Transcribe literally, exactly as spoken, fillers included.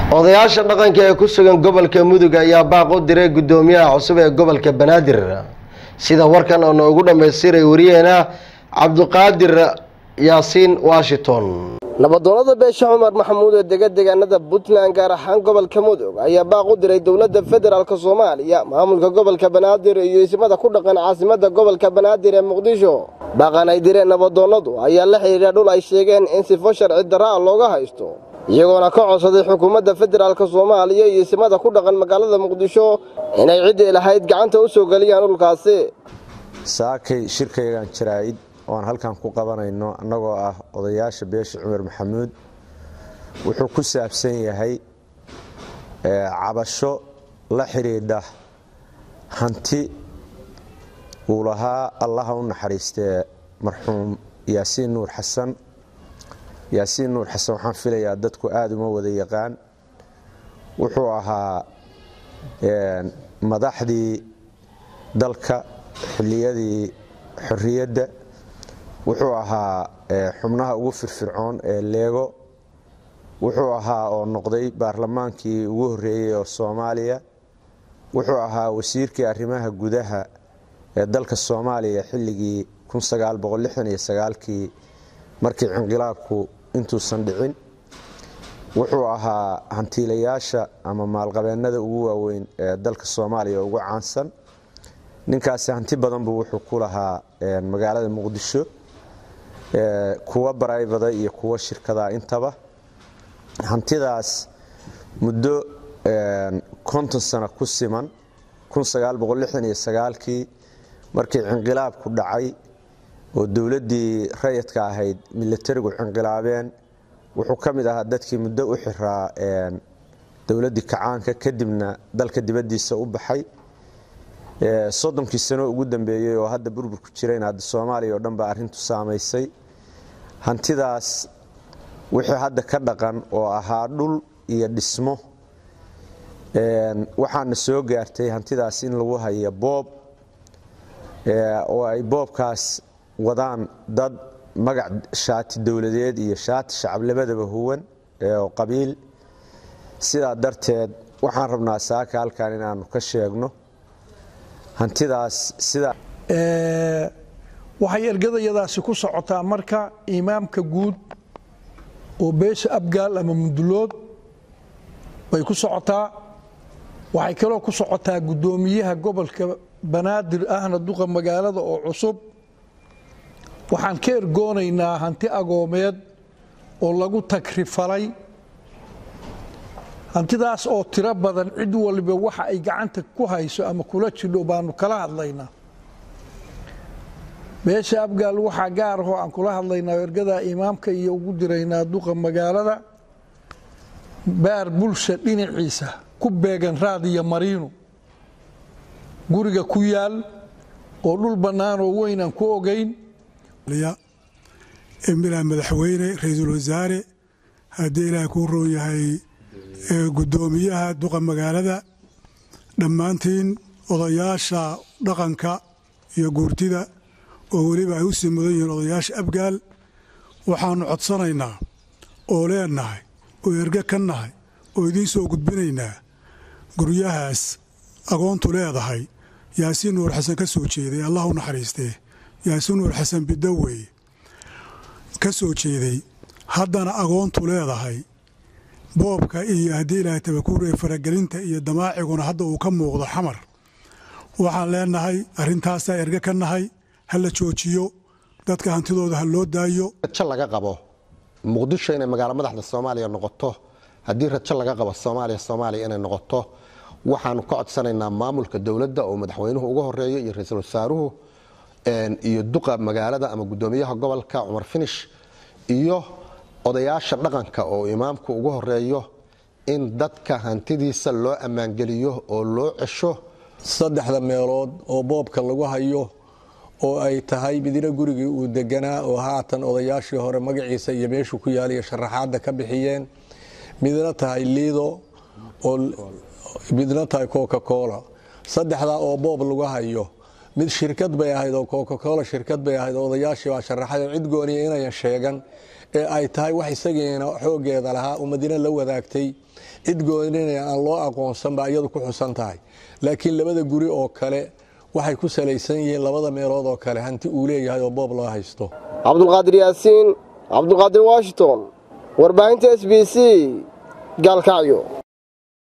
odayaasha dhaqanka ee ku sugan gobolka Mudug ayaa baaq u diray gudoomiyaha cusub ee gobolka Banaadir sida warkan oo noogu dhameystiray wariyeena Cabduqaadir Yaasiin Washington. nabadoonada beesha Cumar Maxamuud ee deegaanada Puntland gaar ahaan gobolka Mudug ayaa baaq u diray dawladda federaalka Soomaaliya maamulka gobolka Banaadir iyo ismada ku dhaqan caasimadda gobolka Banaadir ee Muqdisho. baaqan ay direen nabadoonadu ayaa la xiriira dhul ay sheegeen in sifo sharci darro looga haysto iyagoona ka codsaday xukuumadda federaalka Soomaaliya iyo ismada ku dhaqan magaalada Muqdisho inay cid ilahayd gacanta u soo galiyaan dhulkaasi. saakay shirkaygan jiraayid oo halkan ku qabanayno anagoo ah odayaasha beesha Cumar Maxamuud wuxuu ku saabsan yahay ee cabasho la xiriirda hanti uu lahaa Allah u naxariistay marxuum Yaasiin Nuur Xasan. Yaasiin Nuur Xasan waxaan filayaa dadku aad uma wada yaqaan wuxuu ahaa ee madaxdii dalka xilliyadii xorriyadda wuxuu ahaa xubnaha ugu firfircoon ee leego wuxuu ahaa oo noqday baarlamaankii ugu horeeyay oo Soomaaliya wuxuu ahaa wasiirkii arrimaha gudaha ee dalka Soomaaliya xilligii kun sagaal boqol lixdan iyo sagaal kii markii inqilaabku intuusan dhicin wuxuu ahaa hantiilayaasha ama maalqabeennada ugu waaweyn ee dalka Soomaaliya ugu caansan ninkaas hanti badan buu wuxuu ku lahaa magaalada Muqdisho ee kuwa private iyo kuwa shirkadaha intaba hantidaas muddo konton sano ku siman kun sagaal boqol lixdan iyo sagaal kii markii inqilaabku dhacay oo dawladdii rayidka ahayd militarigu inqilaabeen wuxuu kamid ahaa dadkii muddo u xiraa ee dawladdii kacaanka kadibna dalka dibadiisa u baxay ee soddonkii sano ugu dambeeyay oo hadda burbur ku jireen hadda Soomaaliya oo dhan ba arintu saameysay hantidaas wixii hadda ka dhaqan oo ahaa dhul iyo dhismo ee waxaana soo gaartay hantidaas in lagu hayo boob ee oo ay boobkaas wadaan dad magac shaati dawladeed iyo shaati shacab labadaba huwan ee qabiil sida darteed waxaan rabnaa saaka halkaan inaanu ka sheegno hantidaas sida ee waxay ergadayadaasi ku socotaa marka imaamka guud oo beesha Abgaal ama Mudulood way ku socotaa waxay kaloo ku socotaa gudoomiyaha gobolka Banaadir ahna duqa magaalada oo cusub waxaan ka ergoonaynaa hanti agoomeed oo lagu takrifalay hantidaas oo tiro badan cid walba waxa ay gacanta ku hayso ama kula jidho baanu kala hadlaynaa beesha Abgaal waxa gaar ah oo aan kula hadlaynaa ergada imaamka iyo ugu diraynaa duqa magaalada baar bulsha dhinaciisa ku beegan raadiyo mariino guriga ku yaal oo dhul banaan oo weyn aan ku ogeyn emila madaxweyne ra'iisul wasaare hadii ilaahay ku roon yahay gudoomiyaha duqa magaalada dhammaantiin odayaasha dhaqanka iyo guurtida oo waliba ay u simudan yihiin odayaasha Abgaal waxaanu codsanaynaa oo leenahay oo erga ka nahay oo idin soo gudbinaynaa guryahaas agoontu leedahay Yaasiin Nuur Xasan ka soo jeeday Allah u naxariistee Yaasiin Nuur Xasan bidawey ka soo jeeday haddana agoontu leedahay boobka iyo hadii ilaahay tabakuurey faragelinta iyo damaaciguna hadda uu ka muuqdo xamar waxaan leenahay arintaas ay erga ka nahay hal la joojiyo dadka hantidooda hal loo daayo rajo laga qabo Muqdisho inay magaalo madaxda Soomaaliya noqoto hadii rajo laga qabo Soomaaliya Soomaaliya inay noqoto waxaan ka codsanaynaa maamulka dawladda oo madaxweynuhu ugu horeeyo iyo ra'iisul wasaaruhu een iyo duqa magaalada ama gudoomiyaha gobolka Cumar Finish iyo odayaasha dhaqanka oo imaamku ugu horeeyo in dadka hantidiisa loo amaan geliyo oo loo cesho saddexda meelood oo boobka lagu hayo oo ay tahay midina gurigii uu deganaa oo haatan odayaashii hore magaciisa iyo meeshu ku yaaliyo sharaxaadda ka bixiyeen midna tahay liido oo midna tahay Coca-Cola saddexda oo boob lagu hayo mid shirkad bay ahayd oo Coca-Cola shirkad bay ahayd odayaashii waa sharaxay cid gooniye inay sheegan ee ay tahay wax isagiina xoogeeda lahaa ummadina la wadaagtay cid goonina aan loo aqoonsan ba iyadu ku xusan tahay laakiin labada guri oo kale waxay ku salaysan yihiin labada meelood oo kale hanti uu leeyahay oo boob loo haysto. Cabdulqaadir Yaasiin, Cabdulqaadir Washington, warbaahinta S B C, Gaalkacyo.